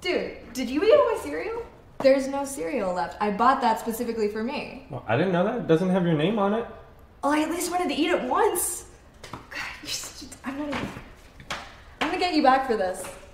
Dude, did you eat all my cereal? There's no cereal left. I bought that specifically for me. Well, I didn't know that. It doesn't have your name on it. Oh, I at least wanted to eat it once. God, I'm gonna get you back for this.